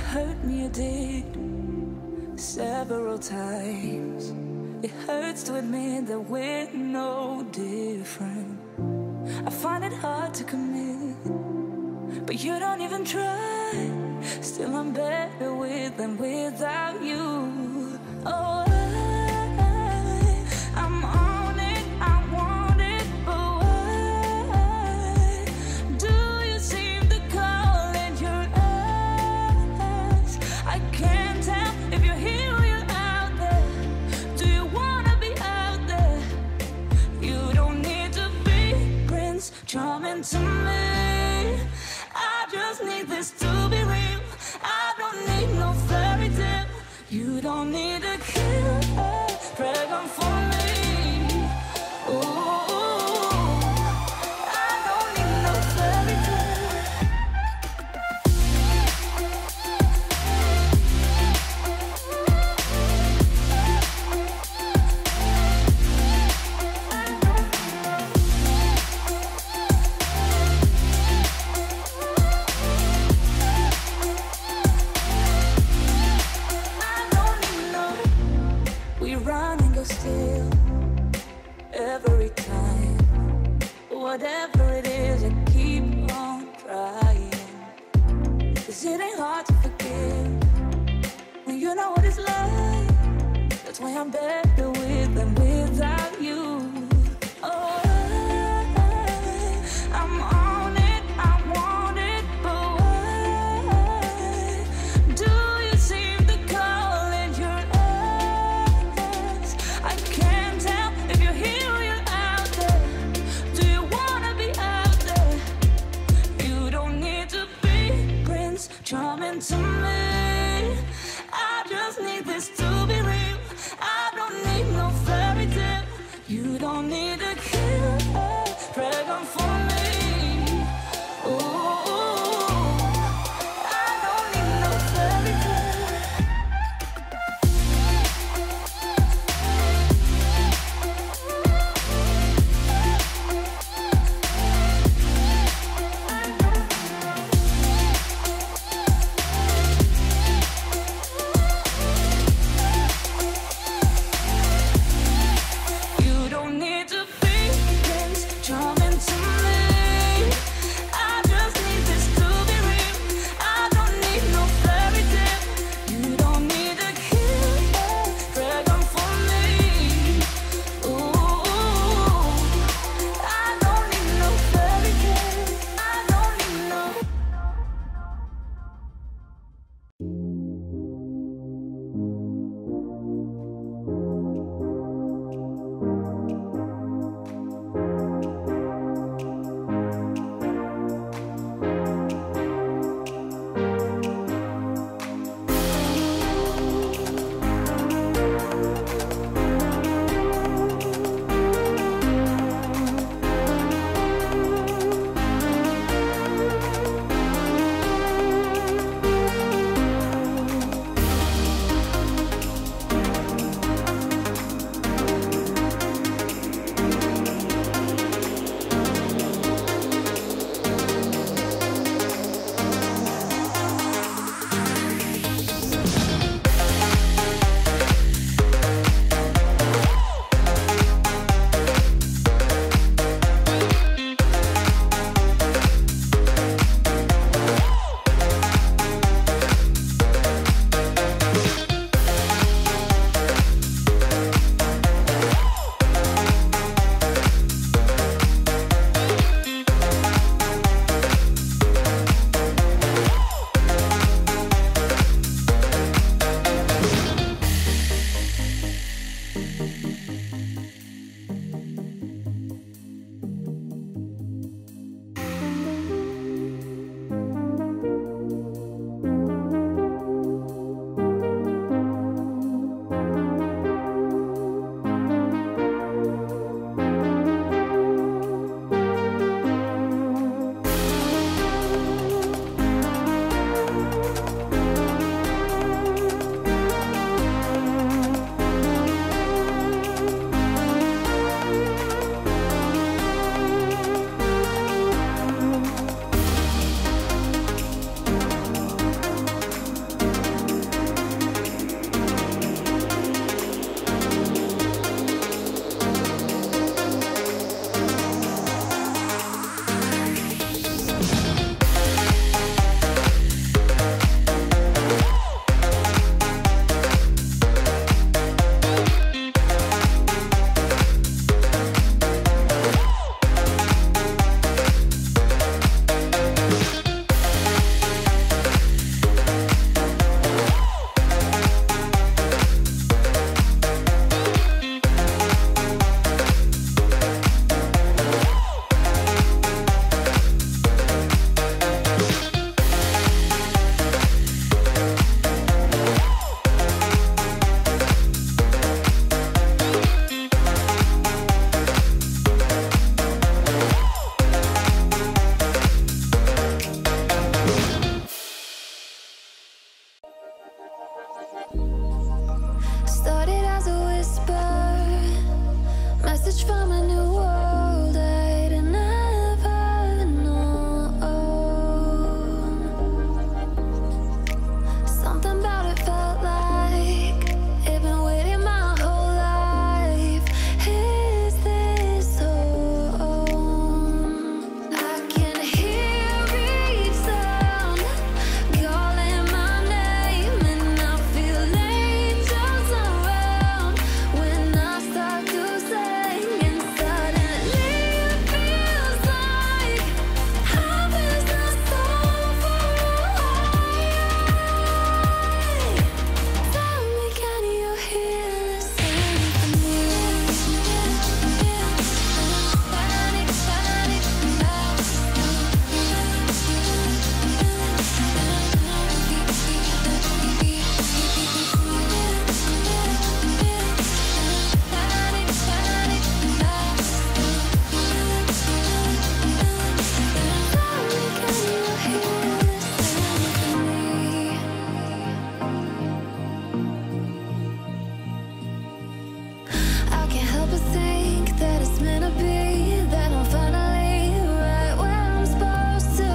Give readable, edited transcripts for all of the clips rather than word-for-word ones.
hurt me, you did, several times. It hurts to admit that we're no different. I find it hard to commit, but you don't even try. Still I'm better with than without you. Oh, I'm on it, I want it, but why do you seem to call in your eyes? I can't tell if you're here or you're out there. Do you wanna be out there? You don't need to be Prince Charming to me. I just need this to be real. I don't need no fairy tale. You don't need a killer pregnant for me. Ooh, I don't need no fairy tale. Run and go still every time. Whatever it is, I keep on trying. 'Cause it ain't hard to forgive when you know what it's like. That's why I'm better with than without you. Oh, I'm on it, I want it, but why do you seem to call in your eyes? I can't tell if you're here or you're out there. Do you wanna be out there? You don't need to be Prince Charming to me. I just need this to be real. I don't need no fairy tale. You don't need a killer pregnant for me. Ooh, I don't need no fairy tale. message from a new world I'd never known. Something about it felt like it'd been waiting my whole life. Is this home? I can hear each sound calling my name, and I feel angels around when I start to sing. And suddenly it feels like heaven's not so far away. Tell me, can you hear the symphony? Panic, panic, I can't help but think that it's meant to be, that I'm finally right where I'm supposed to.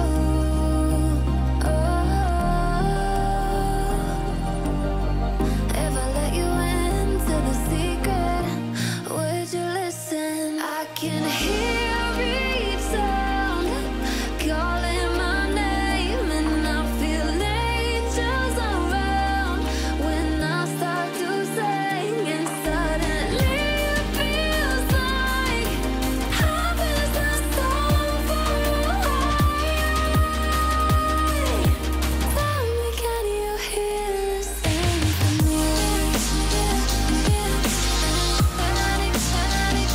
If I let you into the secret, would you listen? I can hear each sound calling my name, and I feel angels around when I start to sing. And suddenly it feels like heaven's not so far away. Tell me, can you hear the symphony? Panic, panic,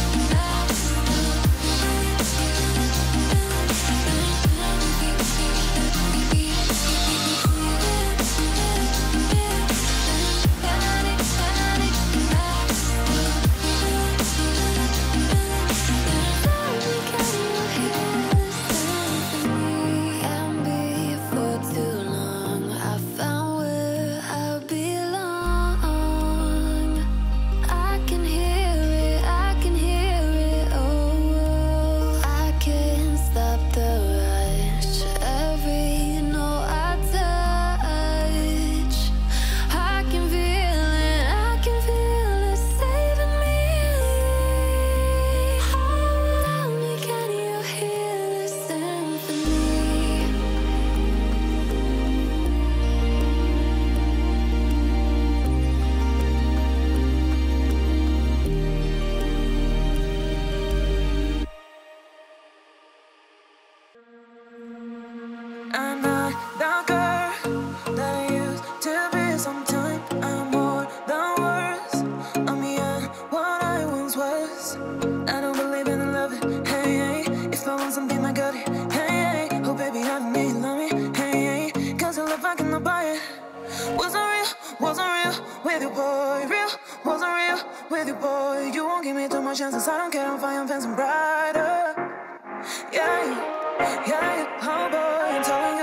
and before too long I found where I belong. I can hear it, I can hear it, oh, I can't stop the rush. Every note I touch, I can feel it saving me. Tell me, can you hear the symphony? I'm not the girl that I used to be. Sometime I'm more than words. I'm beyond what I once was. I don't believe in love. Hey, hey. If I want something, I got it. Hey, hey. Oh, baby, I don't need love me. Hey, hey. Cause I love, I cannot buy it. Wasn't real with you, boy. Real, wasn't real with you, boy. You won't give me too much chances. I don't care, I'm fine, I'm fancy brighter. Yeah, oh boy, I'm telling